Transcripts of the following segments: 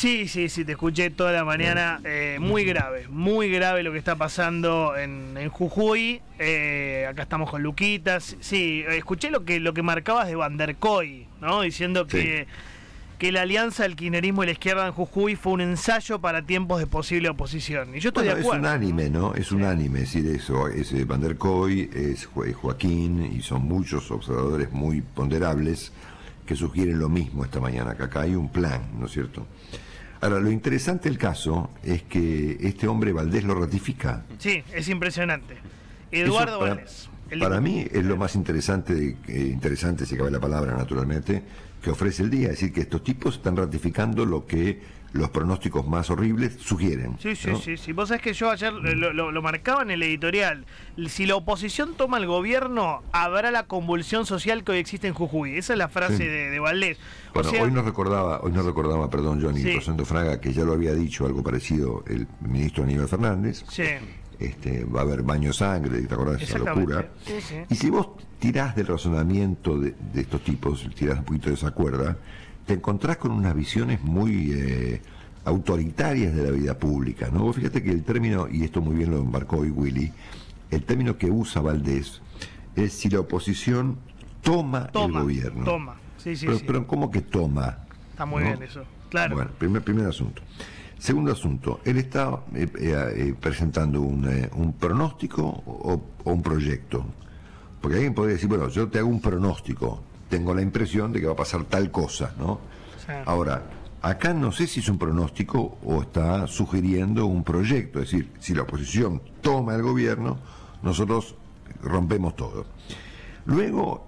Sí, te escuché toda la mañana. Muy grave lo que está pasando en Jujuy. Acá estamos con Luquitas. Sí, escuché lo que marcabas de Van der Koy, ¿no? Diciendo que la alianza del kirchnerismo y la izquierda en Jujuy fue un ensayo para tiempos de posible oposición. Y yo estoy de acuerdo. Es unánime, ¿no? Es unánime decir eso. Es Van der Koy, es Joaquín, y son muchos observadores muy ponderables que sugieren lo mismo esta mañana, que acá hay un plan, ¿no es cierto? Ahora, lo interesante del caso es que este hombre Valdés lo ratifica. Sí, es impresionante. Eduardo Valdés. Para mí es lo más interesante, si cabe la palabra, naturalmente, que ofrece el día. Es decir, que estos tipos están ratificando lo que los pronósticos más horribles sugieren. Sí. ¿no? Vos sabés que yo ayer lo marcaba en el editorial. Si la oposición toma el gobierno, habrá la convulsión social que hoy existe en Jujuy. Esa es la frase de Valdés. Bueno, hoy nos recordaba, perdón, Johnny Rosendo Fraga, que ya lo había dicho algo parecido el ministro Aníbal Fernández. Sí. Va a haber baño de sangre, ¿te acordás de esa locura? Sí. Y si vos tirás del razonamiento de estos tipos, tirás un poquito de esa cuerda, te encontrás con unas visiones muy autoritarias de la vida pública, ¿no? Vos fíjate que el término, y esto muy bien lo embarcó hoy Willy, el término que usa Valdés es si la oposición toma el gobierno. Pero ¿cómo que toma? Está muy bien eso, claro. Bueno, primer asunto. Segundo asunto, él está presentando un pronóstico o un proyecto. Porque alguien podría decir, bueno, yo te hago un pronóstico, tengo la impresión de que va a pasar tal cosa, ¿no? Sí. Ahora, acá no sé si es un pronóstico o está sugiriendo un proyecto. Es decir, si la oposición toma el gobierno, nosotros rompemos todo. Luego,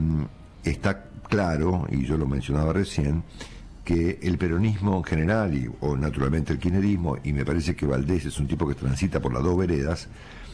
está claro, y yo lo mencionaba recién, que el peronismo en general, o naturalmente el kirchnerismo, y me parece que Valdés es un tipo que transita por las dos veredas,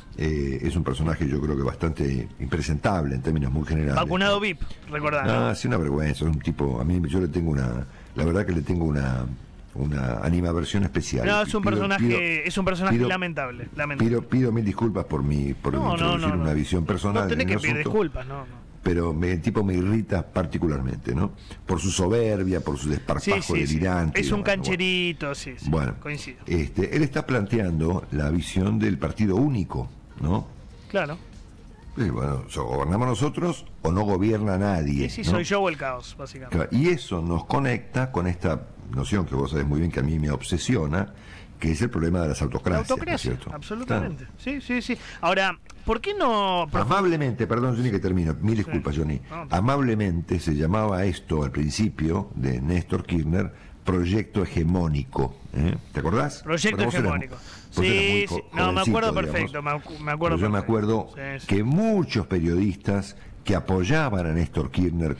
es un personaje yo creo que bastante impresentable en términos muy generales. Vacunado VIP, recordando. Es una vergüenza, es un tipo, yo le tengo la verdad que le tengo una animaversión especial. No, es un personaje lamentable. Pido mil disculpas por introducir una visión personal. No tenés que pedir disculpas, pero el tipo me irrita particularmente, ¿no? Por su soberbia, por su desparpajo delirante. Es un cancherito, Bueno, coincido. Él está planteando la visión del partido único, ¿no? Claro. Bueno, gobernamos nosotros o no gobierna nadie. Sí, ¿no? Soy yo o el caos, básicamente. Claro, y eso nos conecta con esta noción que vos sabés muy bien que a mí me obsesiona, que es el problema de las autocracias. La autocracia, ¿no? Absolutamente. Claro. Sí. Ahora, ¿por qué no...? Amablemente, perdón, Johnny, que termino. Mil disculpas, Johnny. Amablemente se llamaba esto al principio de Néstor Kirchner proyecto hegemónico. ¿Te acordás? Proyecto hegemónico. Sí, no, me acuerdo perfecto. Yo me acuerdo que muchos periodistas que apoyaban a Néstor Kirchner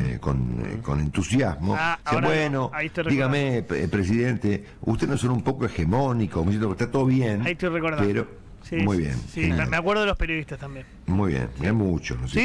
con entusiasmo, bueno, dígame, presidente, usted no es un poco hegemónico, está todo bien, ahí estoy recordando. Pero muy bien. Sí, me acuerdo de los periodistas también. Muy bien, hay muchos. ¿No?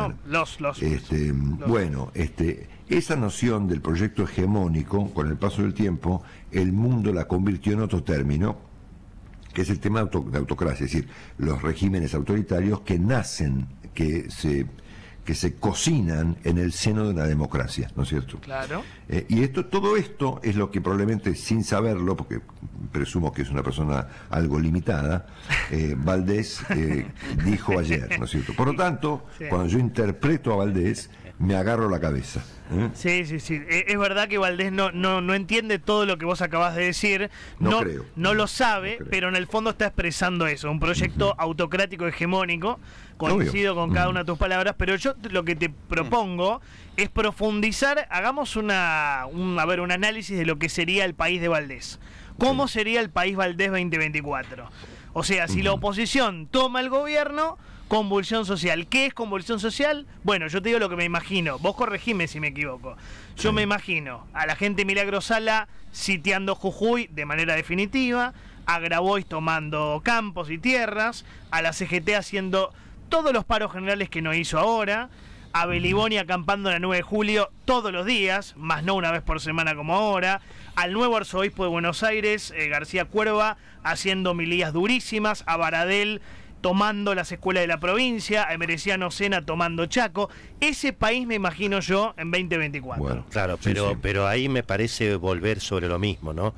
Bueno, esa noción del proyecto hegemónico, con el paso del tiempo, el mundo la convirtió en otro término, que es el tema de autocracia, es decir, los regímenes autoritarios que nacen, que se cocinan en el seno de una democracia, ¿no es cierto? Claro. Y todo esto es lo que probablemente, sin saberlo, porque presumo que es una persona algo limitada, Valdés dijo ayer, ¿no es cierto? Por lo tanto, cuando yo interpreto a Valdés, me agarro la cabeza. Sí. Es verdad que Valdés no entiende todo lo que vos acabás de decir. No creo. No lo sabe, pero en el fondo está expresando eso. Un proyecto autocrático hegemónico. Coincido con cada una de tus palabras, pero yo lo que te propongo es profundizar. Hagamos un análisis de lo que sería el país de Valdés. ¿Cómo sería el país Valdés 2024? O sea, si la oposición toma el gobierno, convulsión social. ¿Qué es convulsión social? Bueno, yo te digo lo que me imagino. Vos corregime si me equivoco. Yo me imagino a la gente Milagro Sala sitiando Jujuy de manera definitiva, a Grabois tomando campos y tierras, a la CGT haciendo todos los paros generales que no hizo ahora, a Beliboni acampando en la 9 de julio todos los días, más no una vez por semana como ahora, al nuevo arzobispo de Buenos Aires, García Cuerva, haciendo homilías durísimas, a Baradel tomando las escuelas de la provincia, a Emereciano Sena tomando Chaco. Ese país me imagino yo en 2024. Bueno, claro, pero ahí me parece volver sobre lo mismo, ¿no?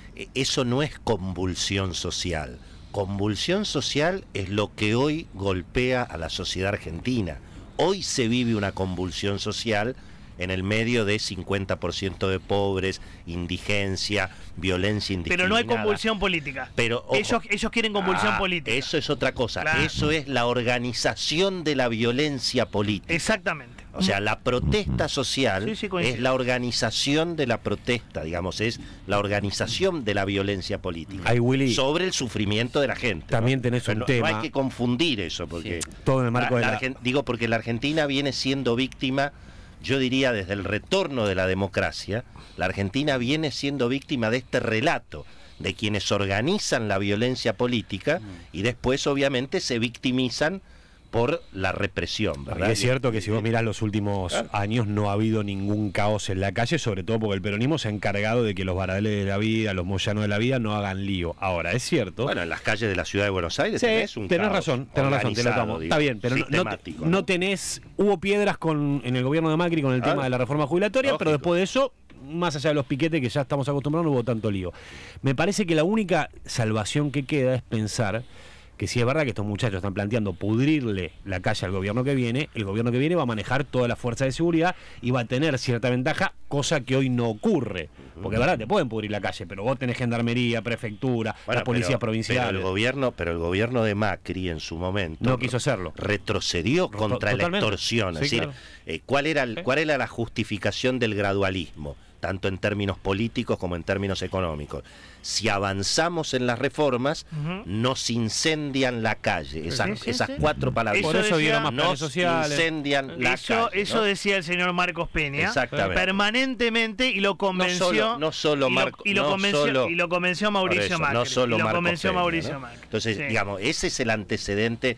Eso no es convulsión social. Convulsión social es lo que hoy golpea a la sociedad argentina. Hoy se vive una convulsión social en el medio de 50% de pobres, indigencia, violencia indiscriminada. Pero no hay convulsión política. Pero, ojo, ellos quieren convulsión política. Eso es otra cosa. Claro. Eso es la organización de la violencia política. Exactamente. O sea, la protesta social es la organización de la protesta, digamos, es la organización de la violencia política. Ay, Willy, sobre el sufrimiento de la gente. También tenés un tema. No hay que confundir eso, porque todo en el marco digo, porque la Argentina viene siendo víctima, yo diría desde el retorno de la democracia, la Argentina viene siendo víctima de este relato de quienes organizan la violencia política y después obviamente se victimizan por la represión, ¿verdad? Y es cierto que si vos mirás los últimos años no ha habido ningún caos en la calle, sobre todo porque el peronismo se ha encargado de que los Baradeles de la vida, los Moyanos de la vida no hagan lío. Ahora, es cierto. Bueno, en las calles de la ciudad de Buenos Aires tenés un tenés caos razón, te lo tomo. Está bien, pero no tenés, hubo piedras en el gobierno de Macri con el tema de la reforma jubilatoria, lógico, pero después de eso, más allá de los piquetes que ya estamos acostumbrados, no hubo tanto lío. Me parece que la única salvación que queda es pensar que si es verdad que estos muchachos están planteando pudrirle la calle al gobierno que viene, el gobierno que viene va a manejar toda la fuerza de seguridad y va a tener cierta ventaja, cosa que hoy no ocurre. Porque es verdad, te pueden pudrir la calle, pero vos tenés gendarmería, prefectura, la policía provincial. Pero el gobierno de Macri en su momento no quiso hacerlo. Retrocedió contra la extorsión. Sí, es decir, claro. ¿Cuál era la justificación del gradualismo? Tanto en términos políticos como en términos económicos. Si avanzamos en las reformas, nos incendian la calle. Esas cuatro palabras. Por eso dieron más nos sociales. Incendian la calle. Eso decía el señor Marcos Peña. Exactamente. Permanentemente, y lo convenció. No solo Marcos. Y lo convenció Mauricio Macri. No solo Mauricio ¿no? Macri. Entonces, digamos, ese es el antecedente.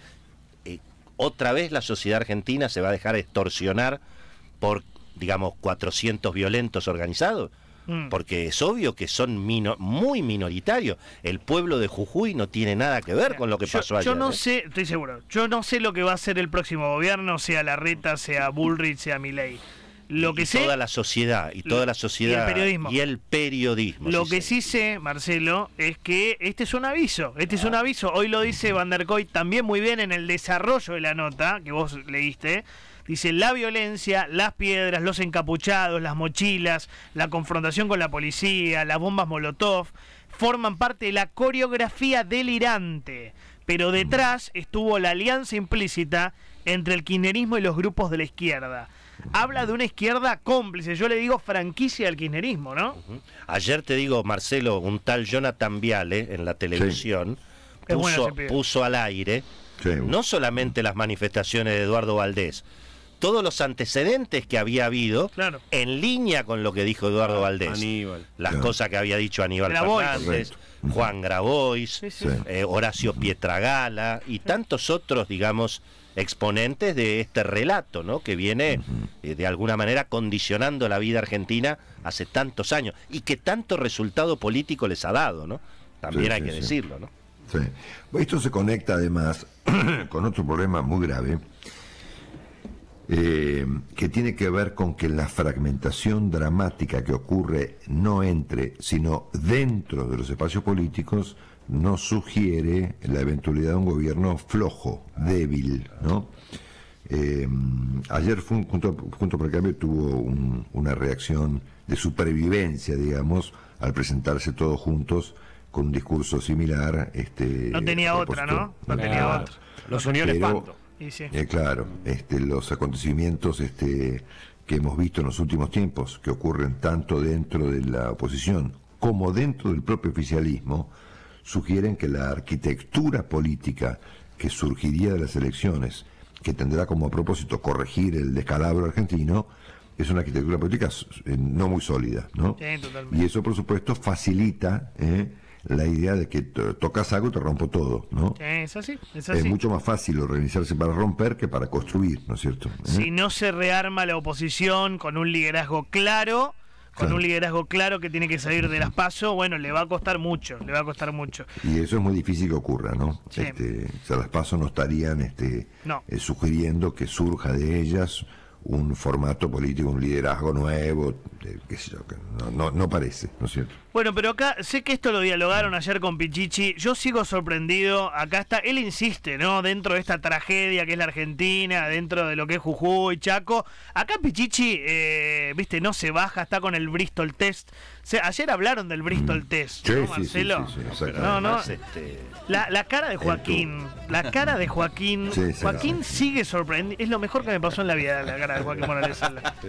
Otra vez la sociedad argentina se va a dejar extorsionar por, digamos, 400 violentos organizados, porque es obvio que son muy minoritarios. El pueblo de Jujuy no tiene nada que ver con lo que pasó ayer. Yo no sé, estoy seguro, yo no sé lo que va a hacer el próximo gobierno, sea Larreta, sea Bullrich, sea Milei. Lo que sé, toda la sociedad y el periodismo. Lo que sí sé, Marcelo, es que este es un aviso. Hoy lo dice Van der Koy también muy bien en el desarrollo de la nota que vos leíste. Dice: la violencia, las piedras, los encapuchados, las mochilas, la confrontación con la policía, las bombas Molotov, forman parte de la coreografía delirante. Pero detrás estuvo la alianza implícita entre el kirchnerismo y los grupos de la izquierda. Habla de una izquierda cómplice, yo le digo franquicia del kirchnerismo, ¿no? Ayer, te digo, Marcelo, un tal Jonathan Viale en la televisión puso al aire no solamente las manifestaciones de Eduardo Valdés, todos los antecedentes que había habido, en línea con lo que dijo Eduardo Valdés. Aníbal. Las cosas que había dicho Aníbal Fernández, Juan Grabois, Horacio Pietragala y tantos otros, digamos, exponentes de este relato, ¿no? Que viene de alguna manera condicionando la vida argentina hace tantos años y que tanto resultado político les ha dado, ¿no? También hay que decirlo, ¿no? Sí. Esto se conecta además con otro problema muy grave, que tiene que ver con que la fragmentación dramática que ocurre no entre, sino dentro de los espacios políticos, nos sugiere la eventualidad de un gobierno flojo, débil, ¿no? Ayer Junto por el Cambio tuvo una reacción de supervivencia, digamos, al presentarse todos juntos con un discurso similar. No tenía otra, ¿no? No tenía otra. Los unió el espanto. Claro, los acontecimientos que hemos visto en los últimos tiempos, que ocurren tanto dentro de la oposición como dentro del propio oficialismo, sugieren que la arquitectura política que surgiría de las elecciones, que tendrá como propósito corregir el descalabro argentino, es una arquitectura política no muy sólida, ¿no? Sí, totalmente. Y eso, por supuesto, facilita la idea de que tocas algo y te rompo todo, ¿no? Es así. Es mucho más fácil organizarse para romper que para construir, ¿no es cierto? Si no se rearma la oposición con un liderazgo claro, con un liderazgo claro que tiene que salir de las PASO, bueno, le va a costar mucho. Y eso es muy difícil que ocurra, ¿no? Sí. O sea, las PASO no estarían sugiriendo que surja de ellas un formato político, un liderazgo nuevo, qué sé yo, que no parece, ¿no es cierto? Bueno, pero acá, sé que esto lo dialogaron ayer con Pichichi, yo sigo sorprendido, acá está, él insiste, ¿no? Dentro de esta tragedia que es la Argentina, dentro de lo que es Jujuy, Chaco, acá Pichichi, viste, no se baja, está con el Bristol Test. O sea, ayer hablaron del Bristol Test, ¿no, Marcelo? Sí, no, la cara de Joaquín, Joaquín sigue sorprendido, es lo mejor que me pasó en la vida, la cara de Joaquín Morales.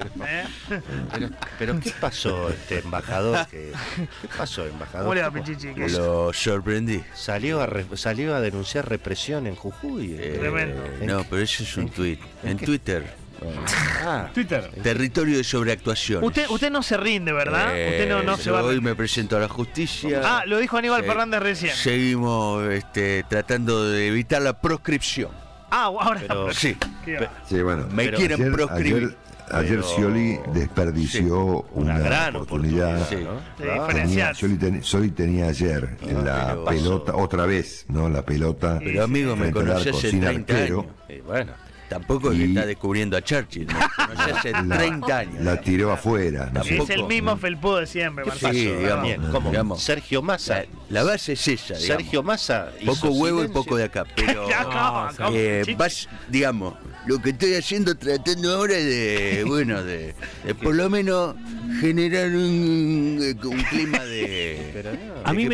Pero ¿qué pasó, embajador? ¿Qué pasó, embajador? Lo sorprendí. Salió a denunciar represión en Jujuy. No, pero eso es un tuit. En Twitter. Twitter. Territorio de sobreactuación. Usted no se rinde, ¿verdad? Usted no se va. Hoy me presento a la justicia. Lo dijo Aníbal Fernández recién. Seguimos tratando de evitar la proscripción. Ahora sí. Bueno, me quieren proscribir. Ayer Scioli desperdició una gran oportunidad. De diferenciar. Scioli tenía ayer en la pelota, otra vez, ¿no? La pelota. Pero amigo, me conocí hace 30 años. Bueno. Tampoco es que está descubriendo a Churchill, ¿no? Hace 30 años. La tiró afuera. ¿no? Es el mismo felpudo de siempre, Marcelo. Sí, digamos. Sergio Massa. La base es esa, digamos. Sergio Massa. Poco huevo y poco de acá. Pero, digamos, lo que estoy haciendo, tratando ahora es de por lo menos generar un clima de... A mí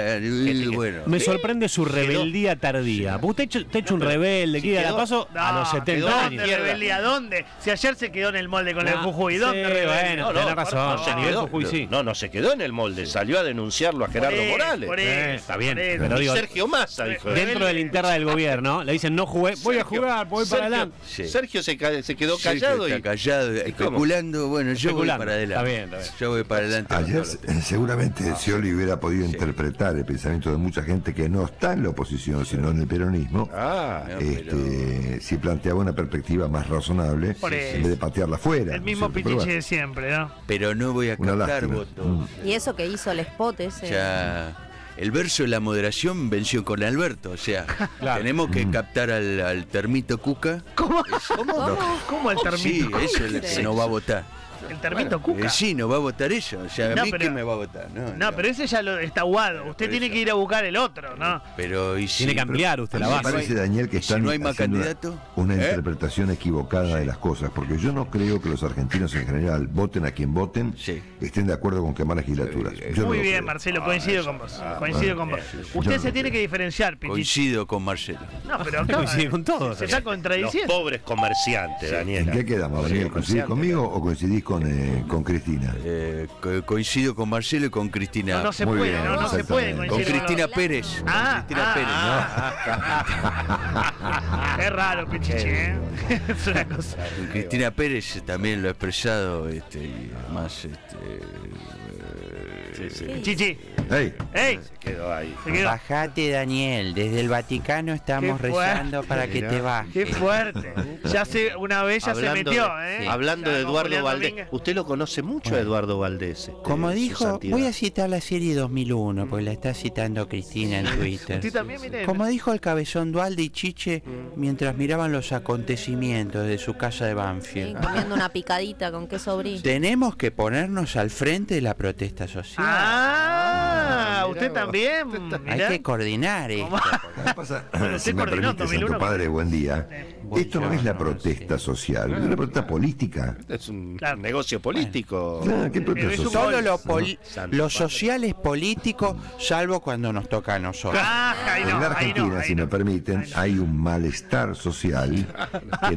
me sorprende su rebeldía tardía. Usted ha hecho un rebelde, que la paso a los 70 años. ¿Rebeldía dónde? Si ayer se quedó en el molde con el Jujuy, ¿dónde? Bueno, tiene razón. A nivel Jujuy sí. No se quedó en el molde, salió a denunciarlo a Gerardo Morales. Está bien. Pero digo, Sergio Massa dijo. Dentro de la interna del gobierno, le dicen no jugué, voy a jugar, voy para adelante. Sergio se quedó callado. Está callado, especulando, bueno, yo voy para adelante. Está bien. Yo voy para adelante. Ayer seguramente Scioli hubiera podido interpretar el pensamiento de mucha gente que no está en la oposición, sino en el peronismo, si planteaba una perspectiva más razonable en vez de patearla fuera. El mismo Pichichi de siempre, ¿no? Pero no voy a captar votos. Y eso que hizo el spot ese. Ya, el verso de la moderación venció con Alberto, o sea, tenemos que captar al termito Cuca. ¿Cómo el termito? Sí, eso es lo que no va a votar. El termito Cuca. Sí, no va a votar eso. O sea, a mí que me va a votar. No, pero ese ya está aguado. Usted tiene que ir a buscar el otro, ¿no? Pero tiene que ampliar usted la base. Me parece, Daniel, que están no hay más candidato, una interpretación equivocada de las cosas, porque yo no creo que los argentinos en general, voten a quien voten, estén de acuerdo con quemar legislaturas. Muy bien, Marcelo, coincido con vos. Usted se tiene que diferenciar, Pichichi. Coincido con Marcelo. No, pero acá coincide con todos. Se está contradiciendo. Los pobres comerciantes, Daniel. ¿En qué quedamos, Daniel? ¿Coincidís conmigo o coincidís con Cristina? Coincido con Marcelo y con Cristina. No se puede, no se puede coincidir. Con Cristina Pérez. Cristina Pérez. Es raro, Pichichi, ¿eh? Es una cosa. Cristina Pérez también lo ha expresado, y además, Chichi. ¡Ey! Se quedó ahí. Bajate, Daniel. Desde el Vaticano estamos rezando para que te bajes. ¡Qué fuerte! Ya una vez se metió, ¿eh? Hablando de Eduardo Valdés. Usted lo conoce mucho, Eduardo Valdés. Como dijo, voy a citar la serie 2001, porque la está citando Cristina en Twitter. Usted también, mire. Como dijo el cabezón Dualde y Chiche mientras miraban los acontecimientos de su casa de Banfield. Comiendo una picadita con queso brie. Tenemos que ponernos al frente de la protesta social. Usted también. Hay que coordinar esto. ¿Qué pasa? Si me permite, Santo Padre, buen día. Esto no es la protesta social, es una protesta política. Es un negocio político. ¿Qué protesta social? Solo lo social es político, salvo cuando nos toca a nosotros. En la Argentina, si me permiten, hay un malestar social que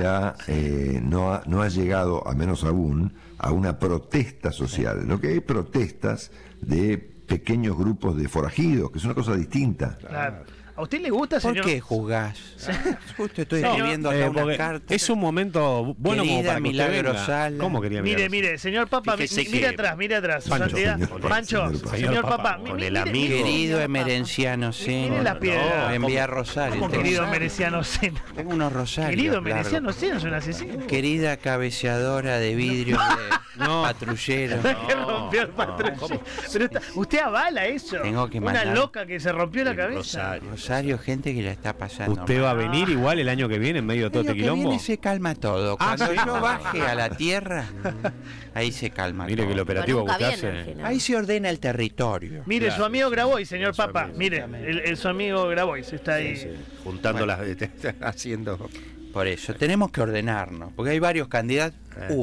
no ha llegado, a menos aún, a una protesta social. Lo que hay protestas de pequeños grupos de forajidos, que es una cosa distinta. Claro. ¿A usted le gusta, señor? ¿Por qué jugás? Justo estoy escribiendo acá una carta. Es un momento bueno querida, como para que Milagro usted venga. Sala. ¿Cómo quería Mire, señor Papa, mire atrás, Pancho, señor Papa, con el amigo. Querido Emerenciano Sena. Mire la piedra. Envía Rosario. ¿Cómo querido Emerenciano Sena? Tengo unos rosarios. Querido Emerenciano Sena es un asesino. Querida cabeceadora de vidrio patrullero. Que rompió el patrullero. Pero usted avala eso. Tengo que una mandar. Loca que se rompió la cabeza. Rosario, gente que la está pasando. ¿Usted va a venir igual el año que viene en medio de todo este quilombo? El año que viene se calma todo. Cuando yo baje a la tierra, ahí se calma Mire todo. que el operativo Nunca Gustase... viene, Ahí se ordena el territorio. Mire, su amigo Grabois, señor Papa. Mire, su amigo Grabois está ahí. Sí, juntando las... haciendo... Por eso, tenemos que ordenarnos. Porque hay varios candidatos.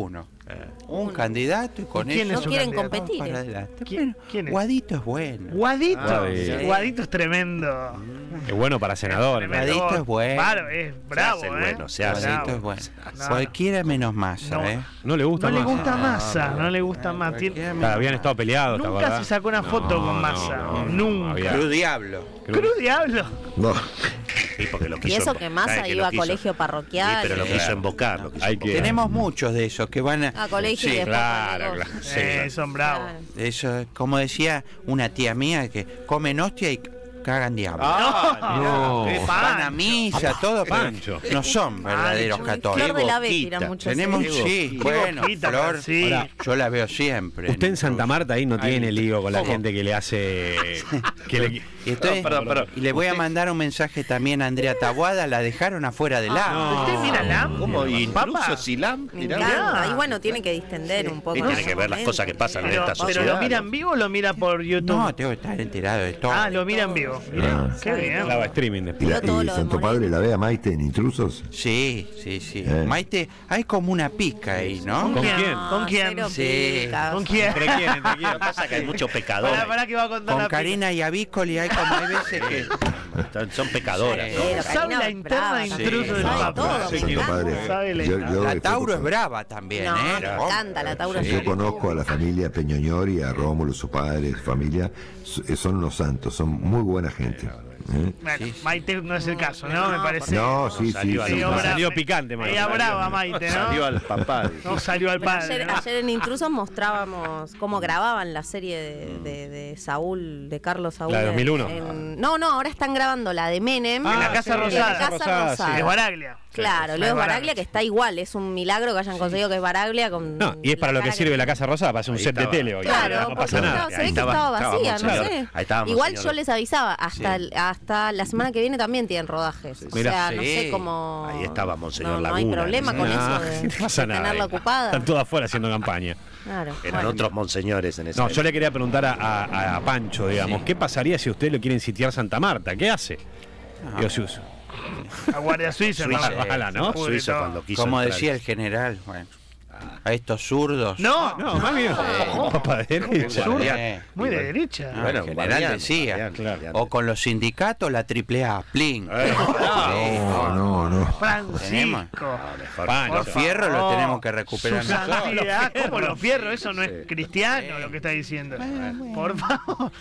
Un candidato y con ¿Quién eso es su quieren candidato? competir. para adelante. ¿Quién es? Guadito es bueno. Guadito. sí. Guadito es tremendo. Qué bueno para senador. Tremendo. Guadito es bueno. Claro, es bravo, Se hace el bueno, se hace. Guadito Bravo. es bueno. No. Cualquiera menos Massa, No. No le gusta No le más. gusta Massa, no le gusta más. Cualquiera menos Habían estado peleados, ¿te Nunca acordás? se sacó una foto con Massa. Nunca. había- Cruz Diablo. Cruz Diablo. No. Sí, porque lo Y quiso eso que Massa que iba lo a quiso. colegio Sí, parroquial. pero lo quiso invocar. Lo quiso Hay que- invocar. Tenemos muchos de esos que van A colegio y Sí, después claro, con claro. negocios. Son bravos. Claro. eso, como decía una tía mía, que comen hostia y cagan diablo. No. Van a misa, todo, pero Pancho. no son verdaderos Flor católicos. de la B boquita. tira mucho. Tenemos, ese. sí, Qué bueno, boquita, Flor, sí. ahora, yo la veo siempre. Usted en Santa Marta ahí no tiene lío con la gente que le hace... que le... Y, estoy- Perdón. y le voy a mandar un mensaje también a Andrea Taboada, la dejaron afuera del agua. ¿Usted mira LAM? ¿Cómo? Papa. ¿Intrusos y LAM? Me Mirá. encanta. Y bueno, tiene que distender un poco. Y tiene en que ese ver las momento. cosas que pasan en Pero, esta pero sociedad. lo mira en vivo o lo mira por YouTube? No, tengo que estar enterado de todo. Ah, lo mira en vivo. Mirá, qué bien. Graba streaming ¿Y, después. la, todo y lo de Santo Moreno. Padre la ve a Maite en Intrusos? Sí. Maite, hay como una pica ahí, ¿no? ¿Con quién? No, ¿Con quién? cero Sí. picas. ¿Con quién? ¿Entre quién? ¿Entre quién? Lo que pasa es que hay muchos pecadores. Pará que va a contar Con la Karina y Avícoli hay como hay veces que... Son pecadoras. Sí. ¿no? Pero ¿Sabe Karina la es interna brava de también. intruso del Sabe Papa? todo, Sí, me Santo encanta. Padre. Sabe la- La después Tauro es conozco- brava también, No, ¿eh? me encanta la Tauro. Yo conozco a la familia Peñoñori, a Rómulo, su padre, su familia. Son unos santos, son muy buena gente. ¿eh? Bueno, Maite no es el caso, ¿no? Me parece. No, sí. Salió Sí, al- ahora- Salió picante, Maite. Ella brava, Maite, ¿no? Salió al papá. No salió al Bueno, padre. ¿no? ayer en Intrusos mostrábamos cómo grababan la serie de Saúl, de Carlos Saúl. La de 2001. No, ahora están grabando la de Menem. En la Casa En la Rosada. Casa Rosada, sí. Rosada. Es Baraglia. Claro, Sí, Leo es Baraglia, que está igual. Es un milagro que hayan conseguido que es Baraglia con. No, y es para lo que cara sirve la Casa Rosada, para hacer un Ahí set de estaba. tele hoy. Claro, no porque pasa nada. se ve que Ahí estaba estaba vacía, no Monseñor. sé. Ahí estaba Igual Monseñor. yo les avisaba, hasta la semana que viene también tienen rodajes. O Mirá. sea, no sé Sí. cómo. Ahí estaba Monseñor No hay Laguna, problema con Ah, eso no de pasa nada. tenerla ocupada. Están todos afuera haciendo campaña. Claro. Eran bueno. otros monseñores en ese No, yo le quería preguntar a Pancho, digamos, ¿qué pasaría si usted le quieren sitiar Santa Marta? ¿Qué hace? Digo, A Guardia Suiza, Suiza, hermano. ojalá, ¿no? Pudre Suizo todo. cuando quiso Como entrar. decía el general, bueno, a estos zurdos. No, No, más bien. Papá derecha. Guardián. muy de derecha. No, Bueno, el general guardián, decía. guardián. O con los sindicatos, la AAA, Plin. No. Francisco. Pancho. Los fierros los tenemos que recuperar Su nosotros. santidad, ¿cómo los fierros? Eso no es cristiano lo que está diciendo. Por favor.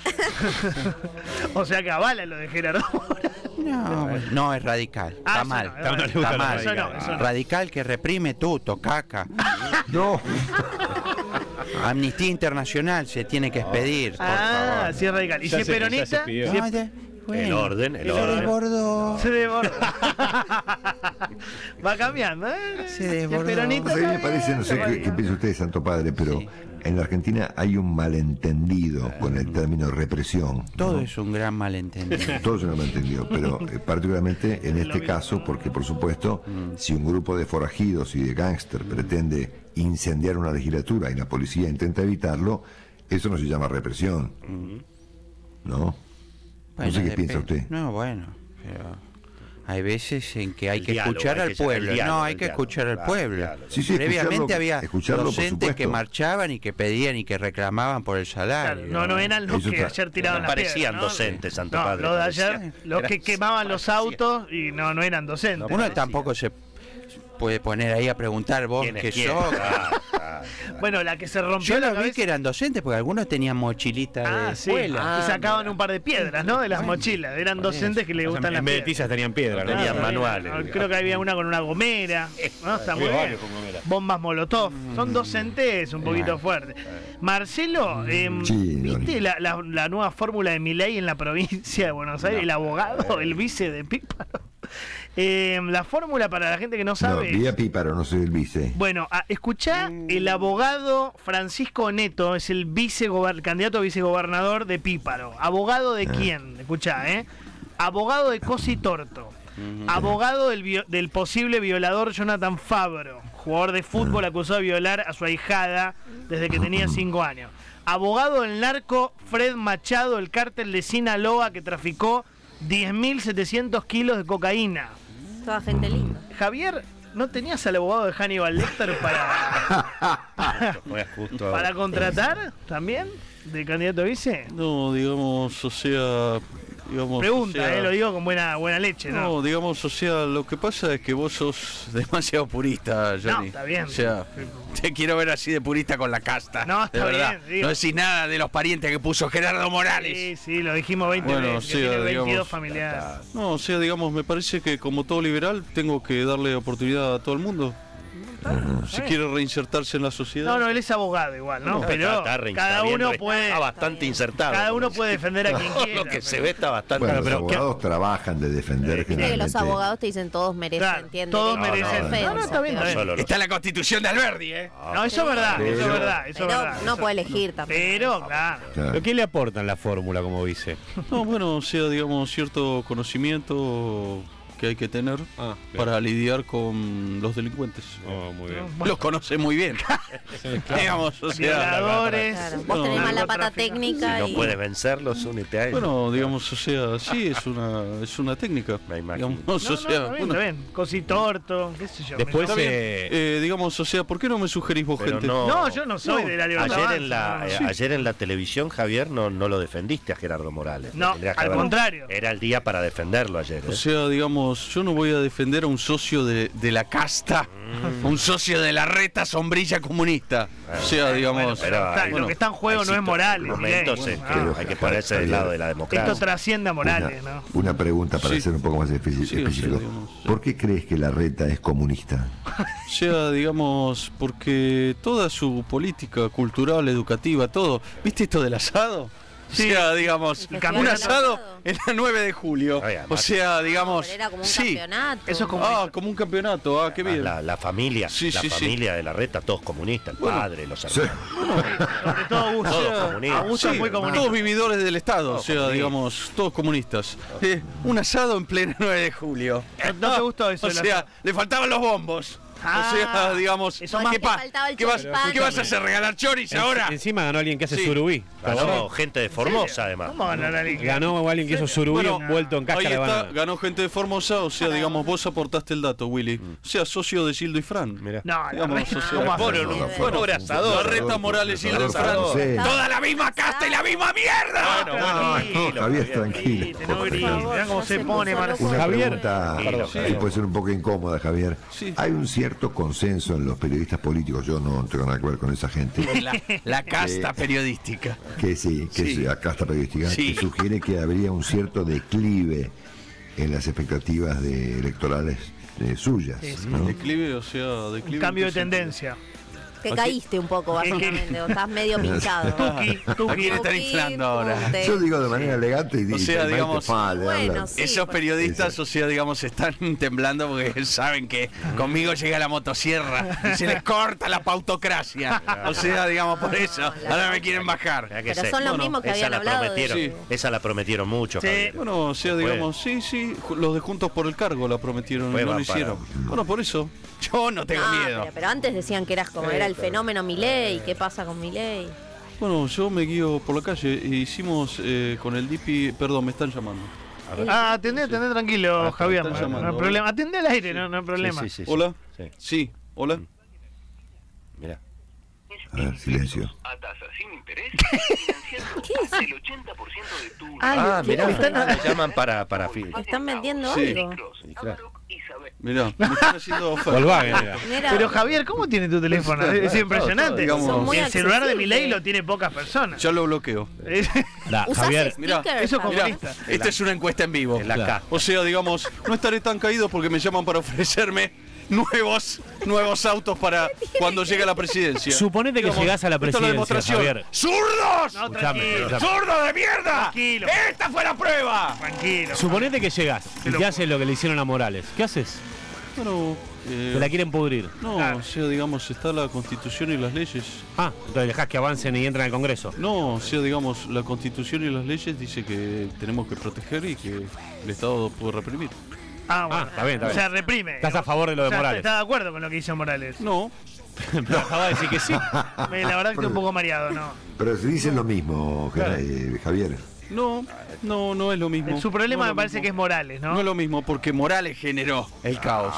O sea que avala lo de Gerardo. No, es radical. Ah, Está eso mal. no, no le gusta Está lo mal. Eso no, eso no. Radical que reprime tuto, caca. No. Amnistía Internacional se tiene que expedir, por Ah, favor. sí es radical. ¿Y Ya si es se- ya se peronista? pidió. Si No, es- El orden, el Se orden. desbordó. Se desborda. Va cambiando, ¿eh? Se Si es desbordó. peronista. A mí me parece, no sé qué piensa usted, Santo Padre, pero en la Argentina hay un malentendido con el término represión. Todo ¿no? es un gran malentendido. Todo es un malentendido, pero particularmente en este caso, porque por supuesto, si un grupo de forajidos y de gángster pretende incendiar una legislatura y la policía intenta evitarlo, eso no se llama represión. ¿No? No sé qué piensa usted. No, bueno, pero hay veces en que hay El que diálogo, escuchar hay al que- pueblo. el diálogo, No, hay el que diálogo, escuchar al claro, pueblo. diálogo. Sí, sí, Previamente había escucharlo, por docentes que supuesto. marchaban y que pedían y que reclamaban por el salario. Claro, no eran los Eso que está- ayer tiraban No las parecían piedras, ¿no? docentes, Santo No, Padre, los de ayer, parecían. los que Eran- quemaban los autos y no eran docentes. Uno tampoco se puede poner ahí a preguntar vos ¿Quién es qué quién? sos. Bueno, la que se rompió Yo la lo vi cabeza. que eran docentes porque algunos tenían mochilita de Ah, sí. escuela. Y sacaban un par de piedras, ¿no? De las mochilas. Eran docentes que les O sea, gustan las en vez de piedras. tizas tenían piedra, ¿no? Tenían Ah, manuales. no, creo que había una con una gomera. ¿no? Está muy Había bien. varios con gomera. Bombas Molotov. Son docentes un poquito fuertes. Marcelo, Sí, ¿viste la nueva fórmula de Milei en la provincia de Buenos Aires? El abogado, el vice de Píparo. La fórmula para la gente que no sabe. No, vi a Píparo, no soy el vice. Bueno, escuchá, el abogado Francisco Neto es el candidato a vicegobernador de Píparo. ¿Abogado de quién? Escuchá, abogado de Cosi Torto. Abogado del posible violador Jonathan Fabro, jugador de fútbol acusado de violar a su ahijada desde que tenía 5 años. Abogado del narco Fred Machado, el cártel de Sinaloa que traficó 10.700 kilos de cocaína. Toda gente linda. Javier, ¿no tenías al abogado de Hannibal Lecter para contratar también de candidato a vice? No, digamos, o sea... Pregunta, lo digo con buena leche, ¿no? No, digamos, o sea, lo que pasa es que vos sos demasiado purista, Johnny. No, está bien. O sea, te quiero ver así de purista con la casta. No, está verdad. bien. Digo. No decís nada de los parientes que puso Gerardo Morales. Sí, lo dijimos 20 veces, que tiene 22 familiares. No, o sea, digamos, me parece que como todo liberal tengo que darle oportunidad a todo el mundo. Si quiere reinsertarse en la sociedad. No, él es abogado igual, ¿no? Pero cada uno puede. Está bastante insertado. Cada uno puede defender a quien quiera. Lo que se ve está bastante. Bueno, los abogados trabajan de defender. Que los abogados te dicen todos merecen, ¿entiendes? Todos merecen. No, está bien. Está la Constitución de Alberdi, ¿eh? No, eso es verdad, eso es verdad. Pero no puede elegir tampoco. Pero, claro. ¿Pero qué le aportan la fórmula como vice? No, bueno, o sea, digamos, cierto conocimiento que hay que tener para lidiar con los delincuentes. Muy bien. Los conoce muy bien. Digamos, o sea, violadores. Claro. Vos tenés más la pata técnica. Si no puedes vencerlos, únete a ellos. bueno, digamos, o sea, sí, es una técnica. Me imagino. Digamos, o sea, Está bien. Cositorto, qué sé yo. Después, digamos, o sea, ¿por qué no me sugerís vos gente? No, yo no soy de la libertad. Ayer en la televisión, Javier, no lo defendiste a Gerardo Morales. No, al contrario. Era el día para defenderlo ayer. O sea, digamos, yo no voy a defender a un socio de la casta, un socio de la reta sombrilla comunista. O sea, digamos... Lo que está en juego no es Morales. Hay que ponerse del lado de la democracia. Esto trasciende a Morales, ¿no? Una pregunta para ser un poco más específico. ¿Por qué crees que la reta es comunista? O sea, digamos, porque toda su política cultural, educativa, todo... ¿Viste esto del asado? Sí. O sea, digamos, un asado en la 9 de julio. O sea, digamos... Era como un campeonato. Eso es como... como un campeonato. Qué bien. La familia, familia de la reta, todos comunistas. El padre, los hermanos. Todo gusto. Todos comunistas. Muy comunista. Todos vividores del Estado, o sea, digamos, todos comunistas. Un asado en pleno 9 de julio. ¿No te gustó eso? O sea, le faltaban los bombos. O sea, digamos, ¿qué vas a hacer? ¿Regalar choris ahora? Encima ganó alguien que hace surubí. Ganó gente de Formosa, además. ¿Cómo ganó alguien? Ganó alguien que hizo surubí envuelto en cáscara de banana. Ganó gente de Formosa, o sea, digamos, vos aportaste el dato, Willy. O sea, socio de Gildo y Fran. Mirá. No, digamos, o sea, pobre asador. La reta Morales, Gildo y Fran. Toda la misma casta y la misma mierda. No, Javier, tranquilo. Mirá cómo se pone Marcelo. Una pregunta que puede ser un poco incómoda, Javier. Hay un cierto consenso en los periodistas políticos, yo no tengo nada que ver con esa gente. La casta periodística. La casta periodística, que sugiere que habría un cierto declive en las expectativas electorales suyas. ¿no? Declive, o sea, declive. Un cambio de tendencia. Que caíste un poco, básicamente, o estás medio pinchado. ¿A quién están inflando ahora? Yo digo de manera elegante y o sea, digamos, esos periodistas, o sea, digamos, están temblando porque saben que conmigo llega la motosierra y se les corta la pautocracia. O sea, digamos, por eso, ahora me quieren bajar. Pero son los mismos que habían hablado. Esa la prometieron mucho, Javier. Bueno, o sea, digamos, sí, los de Juntos por el Cargo la prometieron y no lo hicieron. Bueno, por eso, yo no tengo miedo. Pero antes decían que eras como era el fenómeno Milei. ¿Qué pasa con Milei? Bueno, yo me guío por la calle. Hicimos con el DIPI... Perdón, me están llamando. Atendé tranquilo, Javier. No hay problema. Atendé al aire, no hay problema. ¿Hola? Sí, hola. Mira. A ver, silencio. A tasa sin interés, ¿Qué es? el 80% de tu... Mirá, me llaman para Están vendiendo algo. Mirá, me están haciendo oferta. Volkswagen, Pero Javier, ¿cómo tiene tu teléfono? Es impresionante. El celular de Milei lo tiene pocas personas. Ya lo bloqueo. Javier, mirá, eso es comunista. Esta es una encuesta en vivo. O sea, digamos, no estaré tan caído porque me llaman para ofrecerme nuevos autos para cuando llegue a la presidencia. Suponete que llegás a la presidencia, Javier. ¡Zurdos! No, tranquilo. ¡Zurdos de mierda! Tranquilo. ¡Esta fue la prueba! Tranquilo. Suponete que llegás y te haces lo que le hicieron a Morales. ¿Qué haces? Bueno, te la quieren pudrir. No, o sea, digamos, está la Constitución y las leyes. Ah, entonces dejás que avancen y entren al Congreso. No, o sea, digamos, la Constitución y las leyes dice que tenemos que proteger y que el Estado puede reprimir. Ah, bueno. Está bien. O sea, reprime. ¿Estás a favor de lo de Morales? ¿Estás de acuerdo con lo que hizo Morales? No. Pero acaba de decir que sí. La verdad que estoy un poco mareado, ¿no? Pero se dicen lo mismo, Javier. No es lo mismo. Su problema no me parece que es Morales, ¿no? No es lo mismo, porque Morales generó el caos.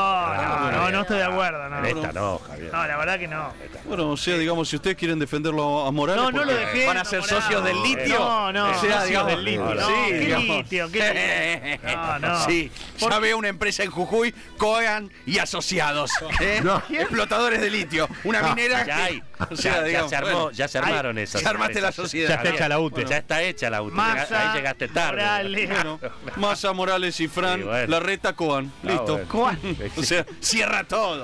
No estoy de acuerdo, no. Esta no, Javier. No, la verdad que no. Bueno, o sea, digamos, si ustedes quieren defenderlo a Morales, No lo defiendo, van a ser Morales. socios del litio. No. O sea, digamos, del litio. No, Sí, ¿qué digamos. litio? ¿Qué litio? No. Sí, ya veo una empresa en Jujuy, Coean y asociados. Explotadores de litio. Una minera Ya hay. O sea, digamos, Ya se armaron esas. Ya armaste la sociedad. Ya está hecha la UTE. Ya está hecha la UTE. Massa, Ahí llegaste tarde. Morales. Bueno, Massa, Morales y Fran, Sí, bueno. Larreta, Coan. Listo. bueno. ¿Cuál? O sea, cierra todo.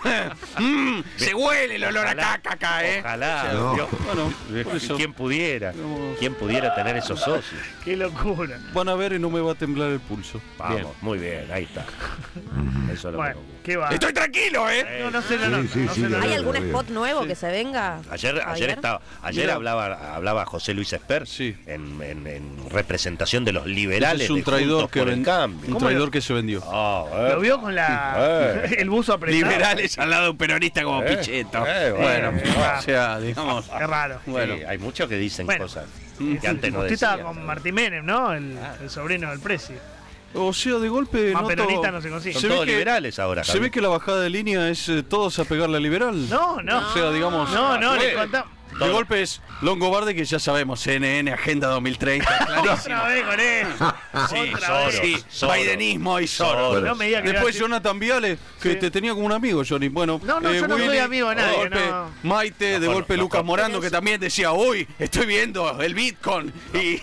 Se huele el olor a caca acá, Ojalá. No. Dios. Bueno, por eso. ¿Quién pudiera tener esos socios? Qué locura. Van a ver y no me va a temblar el pulso. Vamos, Bien. muy bien, ahí está. Eso es lo Bueno, que qué va. Estoy tranquilo, No se lo nota. Sí, no se lo ya ¿Hay nota. algún lo veo. spot nuevo que se venga? Ayer Mira. hablaba José Luis Esper Sí. en representación de los liberales. Es un de traidor Juntos que por el Cambio. un traidor que se vendió. Lo vio con el buzo apretado. Liberales al lado de un peronista como Pichetto. bueno. O sea, digamos. Qué raro. Bueno. Sí, hay muchos que dicen Bueno. cosas que antes no Usted decían. estaba con Martín Menem, ¿no? El sobrino del Presi. O sea, de golpe. Más noto- peronista no se consigue. Son Se ve todos que- liberales ahora. Se ve que la bajada de línea es todos a pegarle al liberal. No. O sea, digamos. No, le de- contamos. De golpe es Longobardi, que ya sabemos, CNN, Agenda 2030, clarísimo. Otra vez con él. Sí, Otra vez. sí, Soros. Bidenismo y Soros. No me diga que Después era así. Jonathan Viale, que Sí. te tenía como un amigo, Johnny. Bueno, No, yo no soy amigo de nadie, golpe, no. Maite, de golpe Lucas Morando, que también decía, uy, estoy viendo el Bitcoin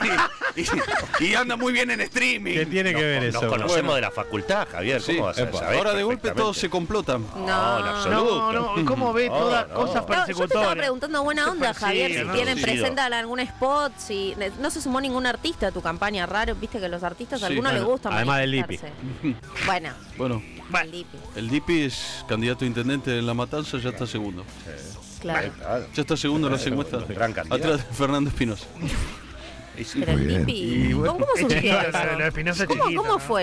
y anda muy bien en streaming. ¿Qué tiene que ver Nos eso? conocemos Bueno. de la facultad, Javier. Sí, ¿Cómo vas a epa. saber? Ahora de golpe perfectamente? todos se complotan. No, en absoluto. No, ¿cómo ve todas cosas No, yo te estaba persecutorias? preguntando buena onda, Se Javier, persigue, si ¿no? tienen Sí. presentan algún spot, si no se sumó ningún artista a tu campaña, raro, viste que los artistas a Sí, algunos les bueno, gusta además del manifestarse. Bueno, Bueno, el Lipi, el Dipi es candidato a intendente en La Matanza, ya está segundo. claro. Claro. Ya está segundo en las encuestas. Gran candidato. Atrás de Fernando Espinosa. Pero el Muy bien. Lipi, ¿cómo surgió Chiquito, eso? lo de Espinosa ¿Cómo, chiquito, cómo ¿no? fue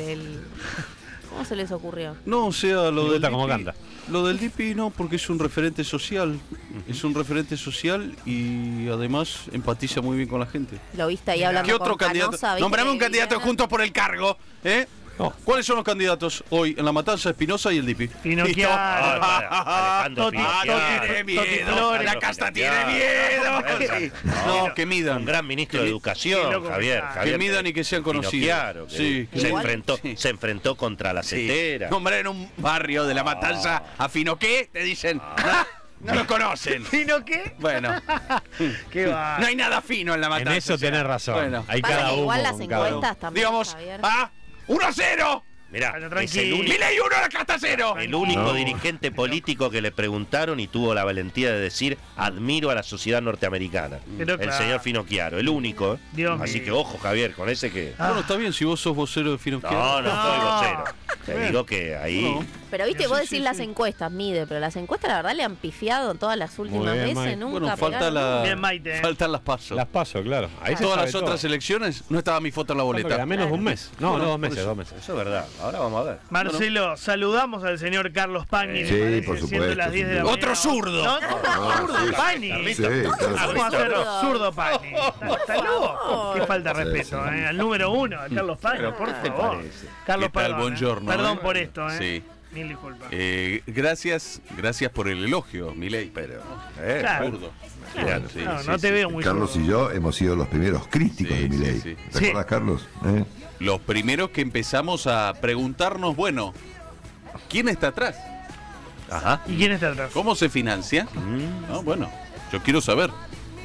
¿Cómo se les ocurrió? No, o sea, lo Me del gusta cómo Dipi, canta. lo del Dipi no, porque es un referente social. Es un referente social y además empatiza muy bien con la gente. Lo viste ahí hablando ¿Qué otro con candidato? Canosa, ¿viste Nombrame que un candidato vivía? Juntos por el Cargo, ¿eh? No. ¿Cuáles son los candidatos hoy en La Matanza? Espinosa y el Dipi. Finocchiaro. Alejandro Toti- Finocchiaro. Tiene miedo. Flores. La casta tiene Finocchiaro. miedo. No, que midan. Un gran ministro de Qué Educación, loco Javier. que Javier Que midan y que sean conocidos. Finocchiaro, que Sí. se Igual. enfrentó, Sí. se enfrentó contra la cetera. Nombrar en un barrio de La Matanza a Finoqué, te dicen. No lo conocen. ¿Fino qué? Bueno, ¿Qué va? no hay nada fino en La En Matanza. eso o sea, tenés razón. Bueno, Hay Pasa cada que uno. igual las con cada uno. encuestas también, digamos, Javier. 1-0. Mirá, Bueno, es tranquilo. el único, Milei 1 a la casta 0. el único dirigente político que le preguntaron y tuvo la valentía de decir admiro a la sociedad norteamericana. Pero El claro. señor Finocchiaro, el único. Dios Así mío. que ojo, Javier, con ese que... Bueno, está bien si vos sos vocero de Finoqué. No, no soy No. vocero. Te digo que ahí... No. Pero viste, Sí, vos sí, decís sí, las sí. encuestas, mide, pero las encuestas la verdad le han pifiado todas las últimas bien, veces, Mike. nunca Bueno, falta pegaron. Bien, Maite. faltan las pasos. Las paso, claro. Ahí se Todas sabe las todo. otras elecciones no estaba mi foto en la Porque boleta. a menos de un mes. No, Bueno, no, 2 por meses, eso. 2 meses. Eso es verdad. Ahora vamos a ver. Marcelo, saludamos al señor Carlos Pagni. Sí, me parece, por siendo supuesto, las 10 de la sin mañana. duda. Otro zurdo. No, zurdo, Pagni. Sí, claro. ¿Cómo va a ser Zurdo. zurdo Pagni? ¿Está loco? Qué falta de respeto, ¿eh? Al número 1, a Carlos Pagni, Pero, por ¿qué te favor. parece? Carlos, ¿Qué tal? perdón, Buongiorno, Perdón ¿eh? por esto, ¿eh? Sí. Mil disculpas. Gracias por el elogio, Milei. Pero... Claro. Zurdo. Claro, Sí, no, sí, no te sí. veo muy Carlos zurdo. y yo hemos sido los primeros críticos Sí, de Milei. sí, sí. ¿Te Sí. acuerdas, Carlos? Los primeros que empezamos a preguntarnos, bueno, ¿quién está atrás? Ajá. ¿Y quién está atrás? ¿Cómo se financia? Mm. Bueno, yo quiero saber.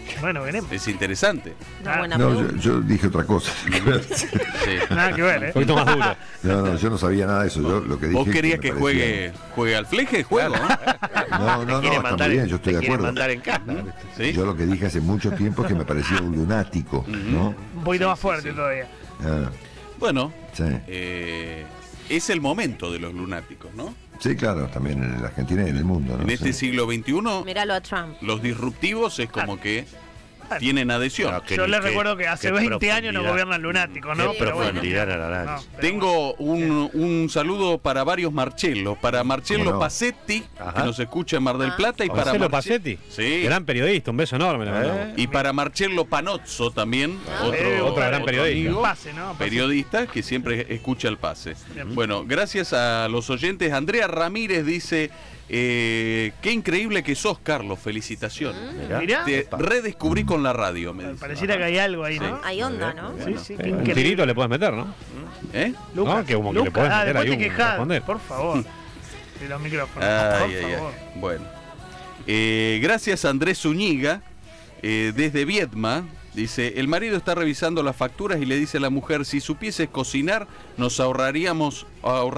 Bueno, veremos. Es interesante. Yo dije otra cosa. Sí. Nada que ver, Un poquito más duro. No, yo no sabía nada de eso. Yo lo que dije. ¿Vos querías que juegue al fleje? Juego, No, está muy bien, yo estoy de acuerdo. Mandar en casa. ¿Sí? Yo lo que dije hace mucho tiempo es que me parecía un lunático, ¿no? Un poquito más fuerte todavía. Bueno, Sí. Es el momento de los lunáticos, ¿no? Sí, claro, también en la Argentina y en el mundo, ¿no? En este siglo XXI, Míralo a Trump. los disruptivos es como que tienen adhesión. Yo les recuerdo que hace 20 años no gobiernan lunáticos, ¿no? Qué profundidad en la No, noche. pero Tengo un saludo para varios Marcello. Para Marcello ¿Cómo no? Pacetti, Ajá. que nos escucha en Mar del Plata. Y para Marcelo Pacetti. Sí. Gran periodista, un beso enorme. La verdad. Y para Marcello Panozzo también, otro gran periodista. amigo, Pase, ¿no? Pase. periodista que siempre escucha el pase. Bien. Bueno, gracias a los oyentes. Andrea Ramírez dice, qué increíble que sos, Carlos, felicitaciones. Mirá. Te redescubrí con la radio, me dice. Pareciera que hay algo ahí, ¿no? Hay onda, ¿no? Sí, sí, qué Un increíble. tirito le puedes meter, ¿no? ¿Eh? Lucas, No, que como que le Lucas, podés meter después ahí te un quejás, responder. por favor. De los micrófonos, Ay, por ay, favor. ay. Bueno. Gracias a Andrés Zúñiga, desde Viedma. Dice, el marido está revisando las facturas y le dice a la mujer, si supieses cocinar, nos ahorraríamos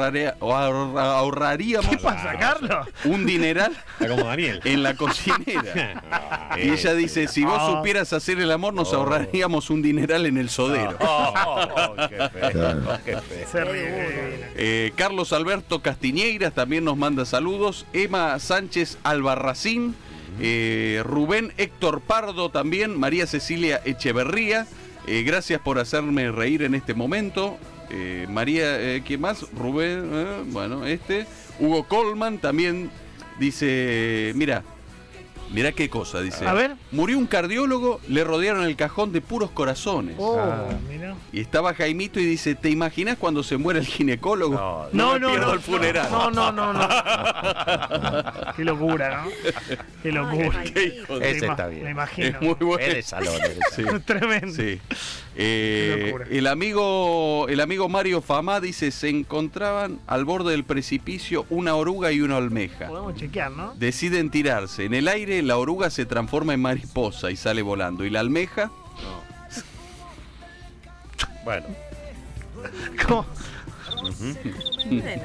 ¿Qué pasa, Carlos? un dineral Está como Daniel. en la cocinera. Y ella dice, si vos supieras hacer el amor, nos ahorraríamos un dineral en el sodero. Qué feo, qué feo. Se ríe. Carlos Alberto Castiñeiras también nos manda saludos. Emma Sánchez Albarracín. Rubén Héctor Pardo también. María Cecilia Echeverría. Gracias por hacerme reír en este momento. María, ¿quién más? Rubén, bueno, Hugo Colman también dice, mira qué cosa, dice. A ver. Murió un cardiólogo, le rodearon el cajón de puros corazones. Mira. Y estaba Jaimito y dice, ¿te imaginas cuando se muere el ginecólogo? No, me pierdo el funeral. No. Qué locura, ¿no? Qué locura. Qué hijo de- Ese está bien. Me imagino. Es muy bueno. Es de salón. Sí. Tremendo. Sí. locura. El amigo Mario Famá dice, se encontraban al borde del precipicio una oruga y una almeja. Podemos chequear, ¿no? Deciden tirarse. En el aire la oruga se transforma en mariposa y sale volando. ¿Y la almeja? Bueno. ¿Cómo? Bueno.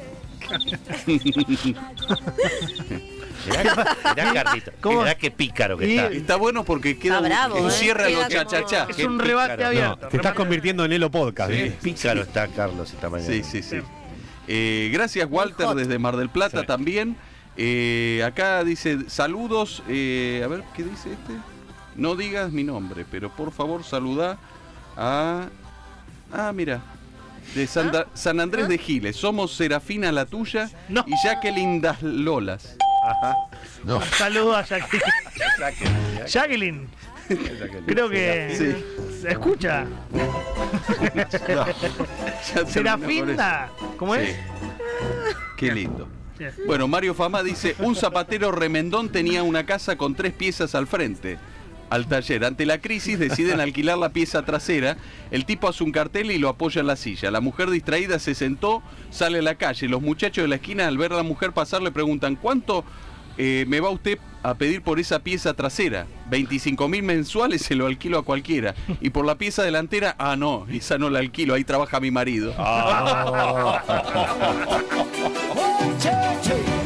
Mirá Carlito. ¿Cómo? Mirá qué pícaro que Y- está. Está bueno porque queda Está bravo, un cierre a queda los cha-cha-cha. Es Qué un rebate pícaro. abierto. Te estás convirtiendo en Elo Podcast. Sí. ¿eh? Pícaro está Carlos esta mañana. Sí. Gracias, Walter, hot. desde Mar del Plata Sí. también. Acá dice, saludos. A ver, ¿qué dice este? No digas mi nombre, pero por favor saluda a... mira. De San Andrés de Giles. Somos Serafina la tuya No. y Jacqueline das Lolas. No. Saludos a Jacqueline. Creo que Sí. se escucha. Ya terminó con Serafinda. ¿Cómo eso. es? Sí. Qué lindo. Bien. Bueno, Mario Fama dice, un zapatero remendón tenía una casa con 3 piezas al frente. Al taller. Ante la crisis deciden alquilar la pieza trasera. El tipo hace un cartel y lo apoya en la silla. La mujer distraída se sentó, sale a la calle. Los muchachos de la esquina al ver a la mujer pasar le preguntan, ¿cuánto me va usted a pedir por esa pieza trasera? 25.000 mensuales, se lo alquilo a cualquiera. Y por la pieza delantera, no, esa no la alquilo, ahí trabaja mi marido. Oh, che, che.